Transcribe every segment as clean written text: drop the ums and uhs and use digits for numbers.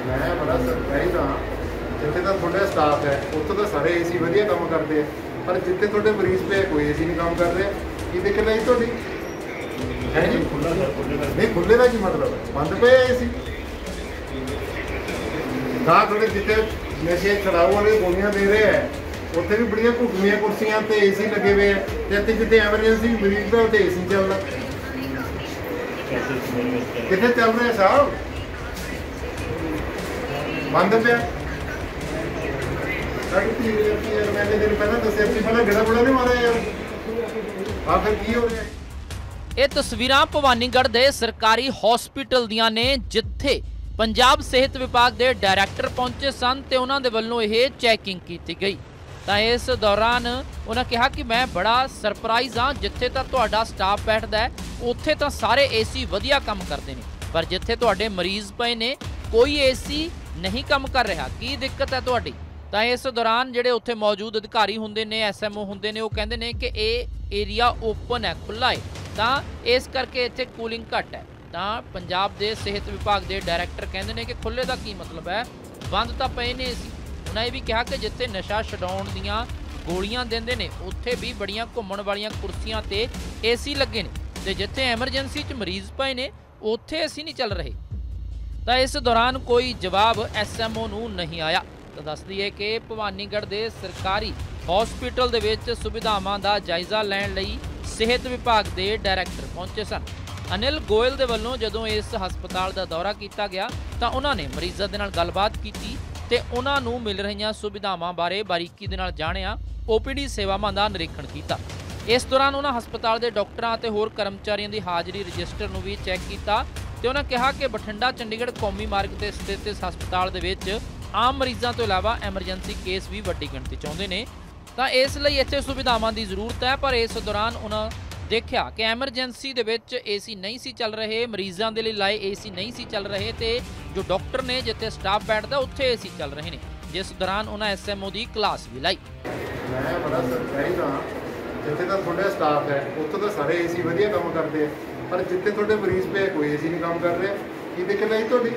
मैं बड़ा सरप्राइज हाँ जिथे तो थोड़ा स्टाफ है उत्थों तो सारे एसी वधिया काम करते हैं पर जिथे थोड़े मरीज पे कोई एसी नहीं काम कर रहे की दिक्कत है थोड़ी है जी नहीं खुले का की मतलब बंद पे एसी ना थोड़े जिथे नशे छड़ाऊ वाले गोलियां दे रहे हैं उत्थे भी बड़िया घुटमियां कुर्सियां ते एसी लगे हुए हैं ते जिथे एमरजेंसी मरीज का उत्थे एसी चलदा किथे चल रहे साहब बंद पे मैंने दिन पहला दस पहला गड़ा गुड़ा नहीं मारा यार आखिर की हो रहा है। ਇਹ ਤਸਵੀਰਾਂ ਭਵਾਨੀਗੜ੍ਹ ਦੇ ਸਰਕਾਰੀ ਹਸਪੀਟਲ ਦੀਆਂ ਨੇ ਜਿੱਥੇ ਪੰਜਾਬ ਸਿਹਤ ਵਿਭਾਗ ਦੇ ਡਾਇਰੈਕਟਰ ਪਹੁੰਚੇ ਸਨ ਤੇ ਉਹਨਾਂ ਦੇ ਵੱਲੋਂ ਇਹ ਚੈਕਿੰਗ ਕੀਤੀ ਗਈ ਤਾਂ ਇਸ ਦੌਰਾਨ ਉਹਨਾਂ ਕਿਹਾ ਕਿ ਮੈਂ ਬੜਾ ਸਰਪ੍ਰਾਈਜ਼ ਹਾਂ ਜਿੱਥੇ ਤਾਂ ਤੁਹਾਡਾ ਸਟਾਫ ਬੈਠਦਾ ਹੈ ਉੱਥੇ ਤਾਂ ਸਾਰੇ ਏਸੀ ਵਧੀਆ ਕੰਮ ਕਰਦੇ ਨੇ ਪਰ ਜਿੱਥੇ ਤੁਹਾਡੇ ਮਰੀਜ਼ ਪਏ ਨੇ ਕੋਈ ਏਸੀ ਨਹੀਂ ਕੰਮ ਕਰ ਰਿਹਾ ਕੀ ਦਿੱਕਤ ਹੈ ਤੁਹਾਡੀ। ਤਾਂ ਇਸ ਦੌਰਾਨ ਜਿਹੜੇ ਉੱਥੇ ਮੌਜੂਦ ਅਧਿਕਾਰੀ ਹੁੰਦੇ ਨੇ ਐਸਐਮਓ ਹੁੰਦੇ ਨੇ ਉਹ ਕਹਿੰਦੇ ਨੇ ਕਿ ਇਹ ਏਰੀਆ ਓਪਨ ਹੈ ਖੁੱਲ੍ਹਾ ਹੈ ਤਾਂ ਇਸ ਕਰਕੇ ਇੱਥੇ ਕੂਲਿੰਗ ਘੱਟ ਹੈ ਤਾਂ ਪੰਜਾਬ ਦੇ ਸਿਹਤ ਵਿਭਾਗ ਦੇ ਡਾਇਰੈਕਟਰ ਕਹਿੰਦੇ ਨੇ ਕਿ ਖੁੱਲ੍ਹੇ ਦਾ ਕੀ ਮਤਲਬ ਹੈ ਬੰਦ ਤਾਂ ਪਏ ਨੇ ਏਸੀ। ਉਹਨਾਂ ਇਹ ਵੀ ਕਿਹਾ ਕਿ ਜਿੱਥੇ ਨਸ਼ਾ ਛਡਾਉਣ ਦੀਆਂ ਗੋਲੀਆਂ ਦਿੰਦੇ ਨੇ ਉੱਥੇ ਵੀ ਬੜੀਆਂ ਘੁੰਮਣ ਵਾਲੀਆਂ ਕੁਰਸੀਆਂ ਤੇ ਏਸੀ ਲੱਗੇ ਨੇ ਤੇ ਜਿੱਥੇ ਐਮਰਜੈਂਸੀ 'ਚ ਮਰੀਜ਼ ਪਏ ਨੇ ਉੱਥੇ ਏਸੀ ਨਹੀਂ ਚੱਲ ਰਹੇ। ਤਾਂ ਇਸ ਦੌਰਾਨ ਕੋਈ ਜਵਾਬ ਐਸਐਮਓ ਨੂੰ ਨਹੀਂ ਆਇਆ। ਤਾਂ ਦੱਸ ਦਈਏ ਕਿ ਭਵਾਨੀਗੜ੍ਹ ਦੇ ਸਰਕਾਰੀ ਹਸਪੀਟਲ ਦੇ ਵਿੱਚ ਸੁਵਿਧਾਵਾਂ ਦਾ ਜਾਇਜ਼ਾ ਲੈਣ ਲਈ ਸਿਹਤ ਵਿਭਾਗ ਦੇ ਡਾਇਰੈਕਟਰ ਪਹੁੰਚੇ ਸਨ। ਅਨਿਲ ਗੋਇਲ ਦੇ ਵੱਲੋਂ ਜਦੋਂ ਇਸ ਹਸਪਤਾਲ ਦਾ ਦੌਰਾ ਕੀਤਾ ਗਿਆ ਤਾਂ ਉਹਨਾਂ ਨੇ ਮਰੀਜ਼ਾਂ ਦੇ ਨਾਲ ਗੱਲਬਾਤ ਕੀਤੀ ਤੇ ਉਹਨਾਂ ਨੂੰ ਮਿਲ ਰਹੀਆਂ ਸੁਵਿਧਾਵਾਂ ਬਾਰੇ ਬਾਰੀਕੀ ਦੇ ਨਾਲ ਜਾਣਿਆ ਓਪੀਡੀ ਸੇਵਾਵਾਂ ਦਾ ਨਿਰੀਖਣ ਕੀਤਾ। ਇਸ ਦੌਰਾਨ ਉਹਨਾਂ ਹਸਪਤਾਲ ਦੇ ਡਾਕਟਰਾਂ ਅਤੇ ਹੋਰ ਕਰਮਚਾਰੀਆਂ ਦੀ ਹਾਜ਼ਰੀ ਰਜਿਸਟਰ ਨੂੰ ਵੀ ਚੈੱਕ ਕੀਤਾ ਤੇ ਉਹਨਾਂ ਕਿਹਾ ਕਿ ਬਠਿੰਡਾ ਚੰਡੀਗੜ੍ਹ ਕੌਮੀ ਮਾਰਗ ਤੇ ਸਥਿਤ ਇਸ ਹਸਪਤਾਲ ਦੇ ਵਿੱਚ ਆਮ ਮਰੀਜ਼ਾਂ ਤੋਂ ਇਲਾਵਾ ਐਮਰਜੈਂਸੀ ਕੇਸ ਵੀ ਵੱਡੀ ਗਿਣਤੀ 'ਚ ਆਉਂਦੇ ਨੇ ਤਾਂ ਇਸ ਲਈ ਇੱਥੇ ਸੁਵਿਧਾਵਾਂ ਦੀ ਜ਼ਰੂਰਤ ਹੈ। ਪਰ ਇਸ ਦੌਰਾਨ ਉਹਨਾਂ ਦੇਖਿਆ ਕਿ ਐਮਰਜੈਂਸੀ ਦੇ ਵਿੱਚ ਏਸੀ ਨਹੀਂ ਸੀ ਚੱਲ ਰਹੇ ਮਰੀਜ਼ਾਂ ਦੇ ਲਈ ਲਾਏ ਏਸੀ ਨਹੀਂ ਸੀ ਚੱਲ ਰਹੇ ਤੇ ਜੋ ਡਾਕਟਰ ਨੇ ਜਿੱਥੇ ਸਟਾਫ ਬੈਠਦਾ ਉੱਥੇ ਏਸੀ ਚੱਲ ਰਹੇ ਨੇ ਜਿਸ ਦੌਰਾਨ ਉਹਨਾਂ ਐਸਐਮਓ ਦੀ ਕਲਾਸ ਵੀ ਲਾਈ। ਮੈਂ ਬੜਾ ਸਰਪ੍ਰਾਈਜ਼ ਹਾਂ ਜਿੱਥੇ ਤਾਂ ਤੁਹਾਡਾ ਸਟਾਫ ਹੈ ਉੱਥੋਂ ਤਾਂ ਸਾਰੇ ਏਸੀ ਵਧੀਆ ਕੰਮ ਕਰਦੇ ਆ ਪਰ ਜਿੱਥੇ ਤੁਹਾਡੇ ਮਰੀਜ਼ ਪਏ ਕੋਈ ਏਸੀ ਨਹੀਂ ਕੰਮ ਕਰ ਰਿਹਾ ਕੀ ਦਿੱਕਤ ਹੈ ਤੁਹਾਡੀ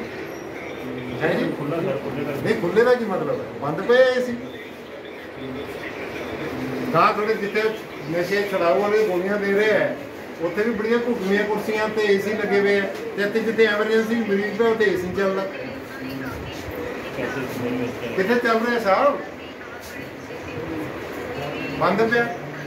ਹੈ ਜੀ ਨਹੀਂ ਖੁੱਲੇ ਦਾ ਕੀ ਮਤਲਬ ਬੰਦ ਪਏ ਏਸੀ ਨਾ ਥੋੜੇ ਜਿੱਥੇ ਨਸ਼ੇ ਛਡਾਊ ਵਾਲੇ ਗੋਲੀਆਂ ਦੇ ਰਹੇ ਹੈ ਉੱਥੇ ਵੀ ਬੜੀਆਂ ਘੁਟਮੀਆਂ ਕੁਰਸੀਆਂ ਤੇ ਏਸੀ ਲੱਗੇ ਹੋਏ ਹੈ ਤੇ ਇੱਥੇ ਜਿੱਥੇ ਐਮਰਜੈਂਸੀ ਮਰੀਜ਼ ਦਾ ਉੱਥੇ ਏਸੀ ਚੱਲਦਾ ਕਿੱਥੇ ਚੱਲ ਰਿਹਾ ਸਾਹਿਬ ਬੰਦ ਪਿਆ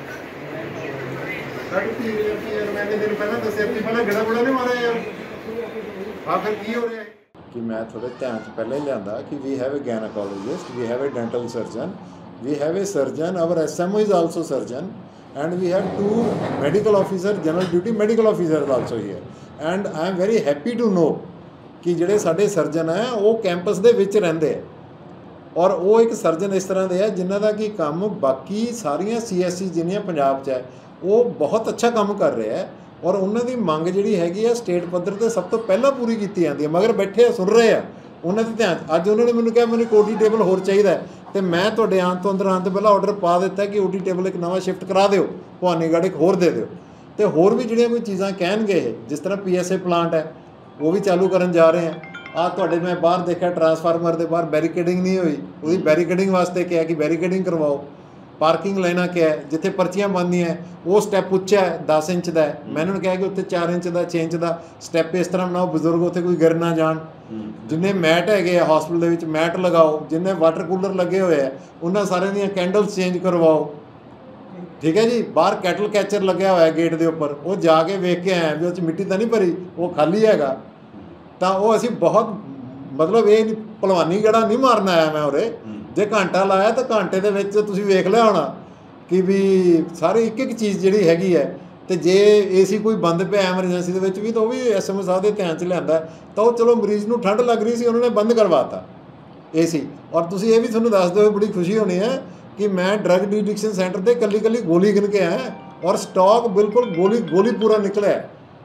मैंने दिन पहला दस पहला गड़ा गुड़ा नहीं मारा यार आखिर की हो रहा है कि मैं थोड़े ध्यान पहले ही लिया कि we have a gynecologist, we have a dental surgeon, we have a surgeon, our SMO is also surgeon and we have 2 medical officer, general duty medical officers also here and I am very happy to know कि ਜਿਹੜੇ ਸਾਡੇ surgeon ਹੈ ਉਹ campus ਦੇ ਵਿੱਚ ਰਹਿੰਦੇ ਹੈ ਔਰ ਉਹ ਇੱਕ ਸਰਜਨ ਇਸ ਤਰ੍ਹਾਂ ਦੇ ਹੈ ਜਿਨ੍ਹਾਂ ਦਾ ਕਿ ਕੰਮ ਬਾਕੀ ਸਾਰੀਆਂ CSC ਜਿੰਨੀਆਂ ਪੰਜਾਬ 'ਚ ਹੈ ਉਹ ਬਹੁਤ ਅੱਛਾ ਕੰਮ ਕਰ ਰਿਹਾ ਹੈ ਔਰ ਉਹਨਾਂ ਦੀ ਮੰਗ ਜਿਹੜੀ ਹੈਗੀ ਆ ਸਟੇਟ ਪੱਧਰ 'ਤੇ ਸਭ ਤੋਂ ਪਹਿਲਾਂ ਪੂਰੀ ਕੀਤੀ ਜਾਂਦੀ ਹੈ ਮਗਰ ਬੈਠੇ ਸੁਣ ਰਹੇ ਆ ਉਹਨਾਂ ਦੇ ਧਿਆਨ ਅੱਜ ਉਹਨਾਂ ਨੇ ਮੈਨੂੰ ਕਿਹਾ ਮੈਨੂੰ OT ਟੇਬਲ ਹੋਰ ਚਾਹੀਦਾ ਅਤੇ ਮੈਂ ਤੁਹਾਡੇ ਆਉਣ ਤੋਂ ਅੰਦਰ ਆਉਣ ਤੋਂ ਪਹਿਲਾਂ ਆਰਡਰ ਪਾ ਦਿੱਤਾ ਕਿ OT ਟੇਬਲ ਇੱਕ ਨਵਾਂ ਸ਼ਿਫਟ ਕਰਾ ਦਿਓ ਭਵਾਨੀਗੜ੍ਹ ਇੱਕ ਹੋਰ ਦੇ ਦਿਓ ਅਤੇ ਹੋਰ ਵੀ ਜਿਹੜੀਆਂ ਕੋਈ ਚੀਜ਼ਾਂ ਕਹਿਣਗੇ ਜਿਸ ਤਰ੍ਹਾਂ PSA ਪਲਾਂਟ ਹੈ ਉਹ ਵੀ ਚਾਲੂ ਕਰਨ ਜਾ ਰਹੇ ਆ ਆਹ ਤੁਹਾਡੇ ਮੈਂ ਬਾਹਰ ਦੇਖਿਆ ਟਰਾਂਸਫਾਰਮਰ ਦੇ ਬਾਹਰ ਬੈਰੀਕੇਡਿੰਗ ਨਹੀਂ ਹੋਈ ਉਹਦੀ ਬੈਰੀਕੇਡਿੰਗ ਵਾਸਤੇ ਕਿਹਾ ਕਿ ਬੈਰੀਕੇਡਿੰਗ ਕਰਵਾਓ ਪਾਰਕਿੰਗ ਲਾਈਨਾਂ ਕਿਹਾ ਜਿੱਥੇ ਪਰਚੀਆਂ ਬਣਦੀਆਂ ਉਹ ਸਟੈਪ ਉੱਚਾ ਹੈ 10 ਇੰਚ ਦਾ ਹੈ ਮੈਂ ਇਹਨਾਂ ਨੂੰ ਕਿਹਾ ਕਿ ਉੱਥੇ 4 ਇੰਚ ਦਾ 6 ਇੰਚ ਦਾ ਸਟੈਪ ਇਸ ਤਰ੍ਹਾਂ ਬਣਾਓ ਬਜ਼ੁਰਗ ਉੱਥੇ ਕੋਈ ਗਿਰ ਨਾ ਜਾਣ ਜਿੰਨੇ ਮੈਟ ਹੈਗੇ ਆ ਹਸਪੀਟਲ ਦੇ ਵਿੱਚ ਮੈਟ ਲਗਾਓ ਜਿੰਨੇ ਵਾਟਰ ਕੂਲਰ ਲੱਗੇ ਹੋਏ ਆ ਉਹਨਾਂ ਸਾਰਿਆਂ ਦੀਆਂ ਕੈਂਡਲਸ ਚੇਂਜ ਕਰਵਾਓ ਠੀਕ ਹੈ ਜੀ ਬਾਹਰ ਕੈਟਲ ਕੈਚਰ ਲੱਗਿਆ ਹੋਇਆ ਗੇਟ ਦੇ ਉੱਪਰ ਉਹ ਜਾ ਕੇ ਵੇਖ ਕੇ ਆਏ ਵੀ ਉਹ 'ਚ ਮਿੱਟੀ ਤਾਂ ਨਹੀਂ ਭਰੀ ਉਹ ਖਾਲੀ ਹੈਗਾ ਤਾਂ ਉਹ ਅਸੀਂ ਬਹੁਤ ਮਤਲਬ ਇਹ ਨਹੀਂ ਭਲਵਾਨੀ ਗੜਾ ਨਹੀਂ ਮਾਰਨ ਆਇਆ ਮੈਂ ਉਰੇ ਜੇ ਘੰਟਾ ਲਾਇਆ ਤਾਂ ਘੰਟੇ ਦੇ ਵਿੱਚ ਤੁਸੀਂ ਵੇਖ ਲਿਆ ਹੋਣਾ ਕਿ ਵੀ ਸਾਰੇ ਇੱਕ ਇੱਕ ਚੀਜ਼ ਜਿਹੜੀ ਹੈਗੀ ਹੈ ਅਤੇ ਜੇ ਏਸੀ ਕੋਈ ਬੰਦ ਪਿਆ ਐਮਰਜੈਂਸੀ ਦੇ ਵਿੱਚ ਵੀ ਤਾਂ ਉਹ ਵੀ SMO ਸਾਹਿਬ ਦੇ ਧਿਆਨ 'ਚ ਲਿਆਂਦਾ ਤਾਂ ਉਹ ਚਲੋ ਮਰੀਜ਼ ਨੂੰ ਠੰਡ ਲੱਗ ਰਹੀ ਸੀ ਉਹਨਾਂ ਨੇ ਬੰਦ ਕਰਵਾਤਾ ਏਸੀ ਔਰ ਤੁਸੀਂ ਇਹ ਵੀ ਤੁਹਾਨੂੰ ਦੱਸਦੇ ਹੋਏ ਬੜੀ ਖੁਸ਼ੀ ਹੋਣੀ ਹੈ ਕਿ ਮੈਂ ਡਰੱਗ ਡੀਡਿਕਸ਼ਨ ਸੈਂਟਰ 'ਤੇ ਇਕੱਲੀ ਗੋਲੀ ਗਿਣ ਕੇ ਆਇਆ ਔਰ ਸਟਾਕ ਬਿਲਕੁਲ ਗੋਲੀ ਪੂਰਾ ਨਿਕਲਿਆ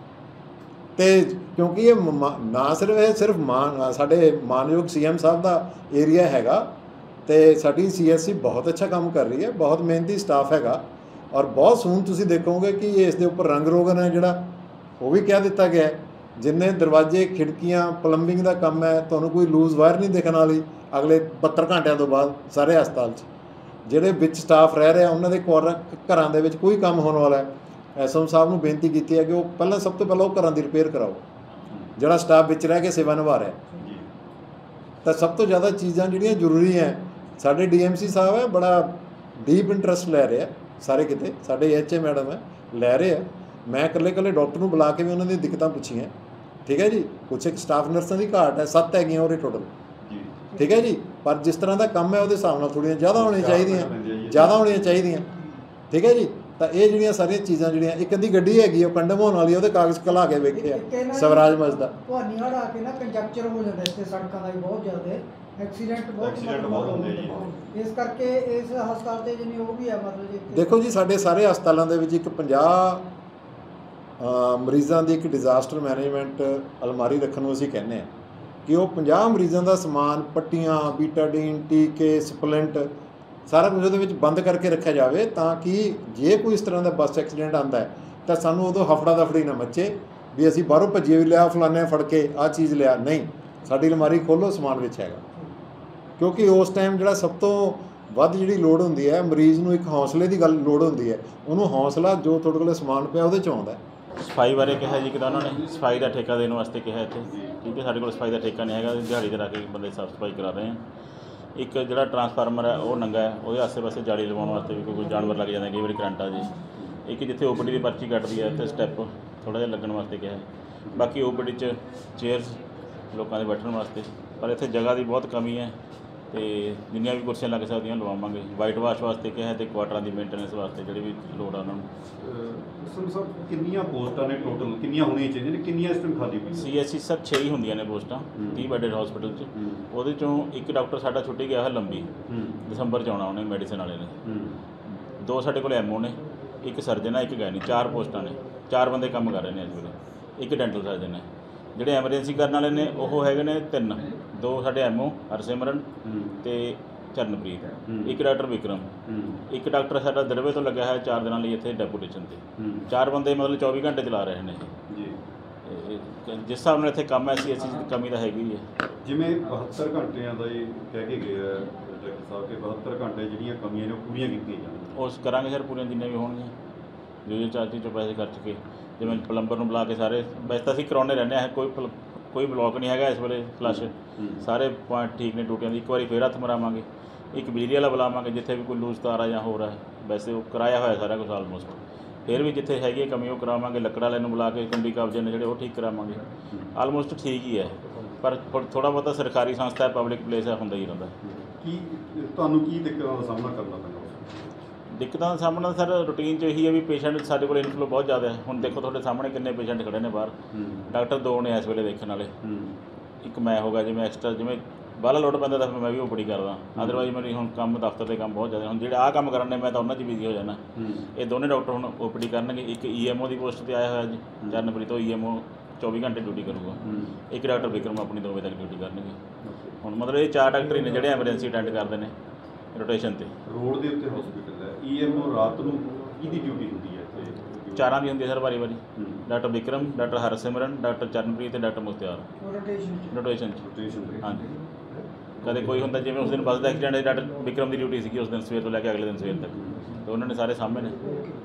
ਅਤੇ ਕਿਉਂਕਿ ਇਹ ਨਾ ਸਿਰਫ ਸਾਡੇ ਮਾਨਯੋਗ CM ਸਾਹਿਬ ਦਾ ਏਰੀਆ ਹੈਗਾ ਅਤੇ ਸਾਡੀ CSC ਬਹੁਤ ਅੱਛਾ ਕੰਮ ਕਰ ਰਹੀ ਹੈ ਬਹੁਤ ਮਿਹਨਤੀ ਸਟਾਫ ਹੈਗਾ ਔਰ ਬਹੁਤ ਸੂਨ ਤੁਸੀਂ ਦੇਖੋਗੇ ਕਿ ਇਸ ਦੇ ਉੱਪਰ ਰੰਗ ਰੋਗਨ ਹੈ ਜਿਹੜਾ ਉਹ ਵੀ ਕਹਿ ਦਿੱਤਾ ਗਿਆ ਜਿੰਨੇ ਦਰਵਾਜ਼ੇ ਖਿੜਕੀਆਂ ਪਲੰਬਿੰਗ ਦਾ ਕੰਮ ਹੈ, ਤੁਹਾਨੂੰ ਕੋਈ ਲੂਜ਼ ਵਾਇਰ ਨਹੀਂ ਦਿਖਣ ਵਾਲੀ ਅਗਲੇ 72 ਘੰਟਿਆਂ ਤੋਂ ਬਾਅਦ ਸਾਰੇ ਹਸਪਤਾਲ 'ਚ। ਜਿਹੜੇ ਵਿੱਚ ਸਟਾਫ ਰਹਿ ਰਿਹਾ ਉਹਨਾਂ ਦੇ ਘਰਾਂ ਦੇ ਵਿੱਚ ਕੋਈ ਕੰਮ ਹੋਣ ਵਾਲਾ ਹੈ, ਐਸਐਮ ਸਾਹਿਬ ਨੂੰ ਬੇਨਤੀ ਕੀਤੀ ਹੈ ਕਿ ਉਹ ਸਭ ਤੋਂ ਪਹਿਲਾਂ ਉਹ ਘਰਾਂ ਦੀ ਰਿਪੇਅਰ ਕਰਾਓ ਜਿਹੜਾ ਸਟਾਫ ਵਿੱਚ ਰਹਿ ਕੇ ਸੇਵਾ ਨਿਭਾ ਰਿਹਾ। ਤਾਂ ਸਭ ਤੋਂ ਜ਼ਿਆਦਾ ਚੀਜ਼ਾਂ ਜਿਹੜੀਆਂ ਜ਼ਰੂਰੀ ਹੈ, ਸਾਡੇ ਡੀਐਮਸੀ ਸਾਹਿਬ ਹੈ ਬੜਾ ਡੀਪ ਇੰਟਰਸਟ ਲੈ ਰਹੇ ਆ ਸਾਰੇ ਕਿਤੇ, ਸਾਡੇ ਐਚਏ ਮੈਡਮ ਹੈ ਲੈ ਰਹੇ ਆ। ਮੈਂ ਇਕੱਲੇ ਡਾਕਟਰ ਨੂੰ ਬੁਲਾ ਕੇ ਵੀ ਉਹਨਾਂ ਦੀਆਂ ਦਿੱਕਤਾਂ ਪੁੱਛੀਆਂ, ਠੀਕ ਹੈ ਜੀ। ਕੁਛ ਇੱਕ ਸਟਾਫ ਨਰਸਾਂ ਦੀ ਘਾਟ ਹੈ, 7 ਹੈਗੀਆਂ ਉਹਦੇ ਟੋਟਲ, ਠੀਕ ਹੈ ਜੀ। ਪਰ ਜਿਸ ਤਰ੍ਹਾਂ ਦਾ ਕੰਮ ਹੈ ਉਹਦੇ ਹਿਸਾਬ ਨਾਲ ਥੋੜ੍ਹੀਆਂ ਜ਼ਿਆਦਾ ਹੋਣੀਆਂ ਚਾਹੀਦੀਆਂ, ਠੀਕ ਹੈ ਜੀ। ਤਾਂ ਇਹ ਜਿਹੜੀਆਂ ਸਾਰੀਆਂ ਚੀਜ਼ਾਂ ਜਿਹੜੀਆਂ, ਇੱਕ ਅੱਧੀ ਗੱਡੀ ਹੈਗੀ ਉਹ ਕੰਡਮ ਹੋਣ ਵਾਲੀ, ਉਹਦੇ ਕਾਗਜ਼ ਘਲਾ ਕੇ ਵੇਖੇ ਆ ਸਵਰਾਜ ਮਸਦਾ। ਤੁਹਾਨੂੰ ਹੜ ਆ ਕੇ ਨਾ ਕੰਜਕਚਰ ਹੋ ਜਾਂਦਾ ਇੱਥੇ ਸੜਕਾਂ ਦਾ ਵੀ ਬਹੁਤ ਜ਼ਿਆਦਾ, ਐਕਸੀਡੈਂਟ ਬਹੁਤ ਹੁੰਦੇ ਜੀ। ਇਸ ਕਰਕੇ ਇਸ ਹਸਪਤਾਲ ਤੇ ਜਿੰਨੀ ਉਹ ਵੀ ਹੈ ਮਤਲਬ ਜੀ, ਦੇਖੋ ਜੀ ਸਾਡੇ ਸਾਰੇ ਹਸਪਤਾਲਾਂ ਦੇ ਵਿੱਚ ਇੱਕ 50 ਮਰੀਜ਼ਾਂ ਦੀ ਇੱਕ ਡਿਜ਼ਾਸਟਰ ਮੈਨੇਜਮੈਂਟ ਅਲਮਾਰੀ ਰੱਖਣ ਨੂੰ ਅਸੀਂ ਕਹਿੰਦੇ ਹਾਂ ਕਿ ਉਹ 50 ਮਰੀਜ਼ਾਂ ਦਾ ਸਮਾਨ, ਪੱਟੀਆਂ, ਬੀਟਾਡੀਨ, ਟੀਕੇ, ਸਪਲੈਂਟ, ਸਾਰਾ ਕੁਝ ਉਹਦੇ ਵਿੱਚ ਬੰਦ ਕਰਕੇ ਰੱਖਿਆ ਜਾਵੇ, ਤਾਂ ਕਿ ਜੇ ਕੋਈ ਇਸ ਤਰ੍ਹਾਂ ਦਾ ਬੱਸ ਐਕਸੀਡੈਂਟ ਆਉਂਦਾ ਹੈ ਤਾਂ ਸਾਨੂੰ ਉਦੋਂ ਹਫੜਾ ਦਫੜੀ ਨਾ ਮੱਚੇ ਵੀ ਅਸੀਂ ਬਾਹਰੋਂ ਭੱਜੀਏ ਵੀ ਲਿਆ ਫਲਾਣੇ ਫੜ ਕੇ ਆਹ ਚੀਜ਼ ਲਿਆ। ਨਹੀਂ, ਸਾਡੀ ਅਲਮਾਰੀ ਖੋਲ੍ਹੋ, ਸਮਾਨ ਵਿੱਚ ਹੈਗਾ। ਕਿਉਂਕਿ ਉਸ ਟਾਈਮ ਜਿਹੜਾ ਸਭ ਤੋਂ ਵੱਧ ਜਿਹੜੀ ਲੋੜ ਹੁੰਦੀ ਹੈ, ਮਰੀਜ਼ ਨੂੰ ਇੱਕ ਹੌਸਲੇ ਦੀ ਗੱਲ ਲੋੜ ਹੁੰਦੀ ਹੈ, ਉਹਨੂੰ ਹੌਸਲਾ ਜੋ ਤੁਹਾਡੇ ਕੋਲ ਸਮਾਨ ਪਿਆ ਉਹਦੇ 'ਚ ਆਉਂਦਾ। ਸਫਾਈ ਬਾਰੇ ਕਿਹਾ ਜੀ, ਕਿਦਾਂ ਉਹਨਾਂ ਨੇ ਸਫਾਈ ਦਾ ਠੇਕਾ ਦੇਣ ਵਾਸਤੇ ਕਿਹਾ ਇੱਥੇ, ਠੀਕ ਹੈ। ਸਾਡੇ ਕੋਲ ਸਫਾਈ ਦਾ ਠੇਕਾ ਨਹੀਂ ਹੈਗਾ, ਦਿਹਾੜੀ 'ਤੇ ਲਾ ਕੇ ਬੰਦੇ ਸਾਫ਼ ਸਫਾਈ ਕਰਾ ਰਹੇ ਹਾਂ। ਇੱਕ ਜਿਹੜਾ ਟਰਾਂਸਫਾਰਮਰ ਹੈ ਉਹ ਨੰਗਾ ਹੈ, ਉਹਦੇ ਆਸੇ-ਪਾਸੇ ਜਾਲੀ ਲਗਾਉਣ ਵਾਸਤੇ ਵੀ ਕੋਈ ਜਾਨਵਰ ਲੱਗ ਜਾਂਦਾ, ਕਈ ਵਾਰੀ ਕਰੰਟ ਆ ਜੀ। ਇੱਕ ਜਿੱਥੇ ਓਪੀਡੀ ਦੀ ਪਰਚੀ ਕੱਟਦੀ ਹੈ ਉੱਥੇ ਸਟੈਪ ਥੋੜ੍ਹਾ ਜਿਹਾ ਲੱਗਣ ਵਾਸਤੇ ਕਿਹਾ। ਬਾਕੀ ਓਪੀਡੀ 'ਚ ਚੇਅਰਸ ਲੋਕਾਂ ਦੇ ਬੈਠਣ ਵਾਸਤੇ, ਪਰ ਇੱਥੇ ਜਗ੍ਹਾ ਦੀ ਬਹੁਤ ਕਮੀ ਹੈ ਅਤੇ ਜਿੰਨੀਆਂ ਵੀ ਕੁਰਸੀਆਂ ਲੱਗ ਸਕਦੀਆਂ ਲਵਾਵਾਂਗੇ। ਵਾਈਟ ਵਾਸ਼ ਵਾਸਤੇ ਕਿਹਾ ਅਤੇ ਕੁਆਟਰਾਂ ਦੀ ਮੇਨਟੇਨੈਂਸ ਵਾਸਤੇ ਜਿਹੜੀ ਵੀ ਲੋੜ ਆ ਉਹਨਾਂ ਨੂੰ। ਸਰ ਕਿੰਨੀਆਂ ਪੋਸਟਾਂ ਨੇ ਟੋਟਲ, ਕਿੰਨੀਆਂ ਹੋਣੀਆਂ ਚਾਹੀਦੀਆਂ ਨੇ, ਕਿੰਨੀਆਂ ਇਸ ਟਾਈਮ ਖਾਲੀ ਪਈਆਂ? CSC ਸਰ 6 ਹੀ ਹੁੰਦੀਆਂ ਨੇ ਪੋਸਟਾਂ 30 ਬੈਡਡ ਹਸਪੀਟਲ 'ਚ। ਉਹਦੇ 'ਚੋਂ ਇੱਕ ਡਾਕਟਰ ਸਾਡਾ ਛੁੱਟੀ ਗਿਆ ਹੈ ਲੰਬੀ, ਦਸੰਬਰ 'ਚ ਆਉਣਾ ਉਹਨੇ, ਮੈਡੀਸਨ ਵਾਲੇ ਨੇ। 2 ਸਾਡੇ ਕੋਲ MO ਨੇ, ਇੱਕ ਸਰਜਨ ਹੈ, ਇੱਕ ਗੈਨੀ, 4 ਪੋਸਟਾਂ ਨੇ, 4 ਬੰਦੇ ਕੰਮ ਕਰ ਰਹੇ ਨੇ ਇਸ ਵੇਲੇ। ਇੱਕ ਡੈਂਟਲ ਸਰਜਨ ਹੈ। ਜਿਹੜੇ ਐਮਰਜੈਂਸੀ ਕਰਨ ਵਾਲੇ ਨੇ ਉਹ ਹੈਗੇ ਨੇ 3, 2 ਸਾਡੇ MO ਹਰਸਿਮਰਨ ਅਤੇ ਚਰਨਪ੍ਰੀਤ, ਇੱਕ ਡਾਕਟਰ ਵਿਕਰਮ, ਇੱਕ ਡਾਕਟਰ ਸਾਡਾ ਦਰਵੇ ਤੋਂ ਲੱਗਿਆ ਹੈ 4 ਦਿਨਾਂ ਲਈ ਇੱਥੇ ਡੈਪੂਟੇਸ਼ਨ 'ਤੇ। 4 ਬੰਦੇ ਮਤਲਬ 24 ਘੰਟੇ ਚਲਾ ਰਹੇ ਨੇ ਜੀ। ਜਿਸ ਹਿਸਾਬ ਨਾਲ ਇੱਥੇ ਕੰਮ ਹੈ, CSC ਦੀ ਕਮੀ ਤਾਂ ਹੈਗੀ ਹੈ। ਜਿਵੇਂ 72 ਘੰਟਿਆਂ ਦਾ ਇਹ ਕਹਿ ਕੇ ਗਏ ਡਾਕਟਰ ਸਾਹਿਬ ਕਿ 72 ਘੰਟੇ ਜਿਹੜੀਆਂ ਕਮੀਆਂ ਨੇ ਉਹ ਪੂਰੀਆਂ ਕੀਤੀਆਂ ਜਾਣ। ਉਸ ਕਰਾਂਗੇ ਸਰ, ਪੂਰੀਆਂ ਜਿੰਨੀਆਂ ਵੀ ਹੋਣਗੀਆਂ, ਜੋ ਚਾਰਜੀ 'ਚੋਂ ਪੈਸੇ ਖਰਚ ਕੇ। ਜਿਵੇਂ ਪਲੰਬਰ ਨੂੰ ਬੁਲਾ ਕੇ ਸਾਰੇ, ਵੈਸੇ ਤਾਂ ਅਸੀਂ ਕਰਾਉਂਦੇ ਰਹਿੰਦੇ ਹਾਂ, ਕੋਈ ਬਲੋਕ ਨਹੀਂ ਹੈਗਾ ਇਸ ਵੇਲੇ ਫਲੱਸ਼, ਸਾਰੇ ਪੁਆਇੰਟ ਠੀਕ ਨੇ ਡਿਊਟੀਆਂ ਦੀ। ਇੱਕ ਵਾਰੀ ਫੇਰ ਹੱਥ ਮਰਾਵਾਂਗੇ, ਇੱਕ ਬਿਜਲੀ ਵਾਲਾ ਬੁਲਾਵਾਂਗੇ ਜਿੱਥੇ ਵੀ ਕੋਈ ਲੂਜ਼ ਤਾਰ ਆ ਜਾਂ ਹੋਰ ਹੈ, ਵੈਸੇ ਉਹ ਕਰਾਇਆ ਹੋਇਆ ਸਾਰਾ ਕੁਛ ਆਲਮੋਸਟ। ਫਿਰ ਵੀ ਜਿੱਥੇ ਹੈਗੀ ਹੈ ਕਮੀ ਉਹ ਕਰਾਵਾਂਗੇ। ਲੱਕੜ ਵਾਲੇ ਨੂੰ ਬੁਲਾ ਕੇ ਕੰਡੀ ਕਬਜ਼ੇ ਨੇ ਜਿਹੜੇ ਉਹ ਠੀਕ ਕਰਾਵਾਂਗੇ। ਆਲਮੋਸਟ ਠੀਕ ਹੀ ਹੈ, ਪਰ ਥੋੜ੍ਹਾ ਬਹੁਤਾ ਸਰਕਾਰੀ ਸੰਸਥਾ ਹੈ, ਪਬਲਿਕ ਪਲੇਸ ਹੈ, ਹੁੰਦਾ ਹੀ ਰਹਿੰਦਾ। ਕੀ ਤੁਹਾਨੂੰ ਕੀ ਦਿੱਕਤਾਂ ਦਾ ਸਾਹਮਣਾ ਕਰਨਾ ਪੈਂਦਾ? ਦਿੱਕਤਾਂ ਦਾ ਸਾਹਮਣਾ ਸਰ ਰੂਟੀਨ 'ਚ ਇਹੀ ਹੈ ਵੀ ਪੇਸ਼ੈਂਟ ਸਾਡੇ ਕੋਲ ਇਨਫਲੋ ਬਹੁਤ ਜ਼ਿਆਦਾ ਹੈ। ਹੁਣ ਦੇਖੋ ਤੁਹਾਡੇ ਸਾਹਮਣੇ ਕਿੰਨੇ ਪੇਸ਼ੈਂਟ ਖੜ੍ਹੇ ਨੇ ਬਾਹਰ, ਡਾਕਟਰ 2 ਨੇ ਇਸ ਵੇਲੇ ਦੇਖਣ ਵਾਲੇ, ਇੱਕ ਮੈਂ ਹੋਗਾ। ਜਿਵੇਂ ਐਕਸਟਰਾ ਜਿਵੇਂ ਬਾਹਲਾ ਲੋਡ ਪੈਂਦਾ ਤਾਂ ਮੈਂ ਵੀ ਓਪੀਡੀ ਕਰਦਾ, ਅਦਰਵਾਈਜ਼ ਮੇਰੀ ਹੁਣ ਕੰਮ ਦਫ਼ਤਰ ਦੇ ਕੰਮ ਬਹੁਤ ਜ਼ਿਆਦਾ। ਹੁਣ ਜਿਹੜੇ ਆਹ ਕੰਮ ਕਰਨ ਨੇ ਮੈਂ ਤਾਂ ਉਹਨਾਂ 'ਚ ਬਿਜ਼ੀ ਹੋ ਜਾਣਾ। ਇਹ ਦੋਨੇ ਡਾਕਟਰ ਹੁਣ ਓਪੀਡੀ ਕਰਨਗੇ। ਇੱਕ EMO ਦੀ ਪੋਸਟ 'ਤੇ ਆਇਆ ਹੋਇਆ ਜੀ, ਚਰਨਪ੍ਰੀਤ ਤੋਂ EMO 24 ਘੰਟੇ ਡਿਊਟੀ ਕਰੂਗਾ। ਇੱਕ ਡਾਕਟਰ ਵਿਕਰਮ ਆਪਣੀ 2 ਵਜੇ ਤੱਕ ਡਿਊਟੀ ਕਰਨਗੇ। ਹੁਣ ਮਤਲਬ ਇਹ 4 ਡਾਕਟਰ ਹੀ ਨੇ ਜਿਹੜੇ ਐਮਰਜੈਂਸੀ ਅਟੈਂਡ ਕਰਦੇ ਨੇ ਰੋਟੇਸ਼ਨ 'ਤੇ। ਰੋਡ ਦੇ ਉੱਤੇ ਹਸਪੀਟਲ ਹੈ, EMO ਰਾਤ ਨੂੰ ਕਿਹਦੀ ਡਿਊਟੀ ਹੁੰਦੀ ਹੈ ਇੱਥੇ? 4 ਦੀ ਹੁੰਦੀ ਹੈ ਸਰ ਵਾਰੀ। Doctor Vikram, doctor Harsimran, doctor Charanpreet ਅਤੇ ਡਾਕਟਰ ਮੁਖਤਿਆਰ ਰੋਟੇਸ਼ਨ 'ਚ। ਹਾਂਜੀ, ਕਦੇ ਕੋਈ ਹੁੰਦਾ ਜਿਵੇਂ ਉਸ ਦਿਨ ਬੱਸ ਦਾ ਐਕਸੀਡੈਂਟ ਹੈ, ਡਾਕਟਰ ਵਿਕਰਮ ਦੀ ਡਿਊਟੀ ਸੀਗੀ ਉਸ ਦਿਨ ਸਵੇਰ ਤੋਂ ਲੈ ਕੇ ਅਗਲੇ ਦਿਨ ਸਵੇਰ ਤੱਕ, ਤਾਂ ਉਹਨਾਂ ਨੇ ਸਾਰੇ ਸਾਹਮਣੇ ਨੇ।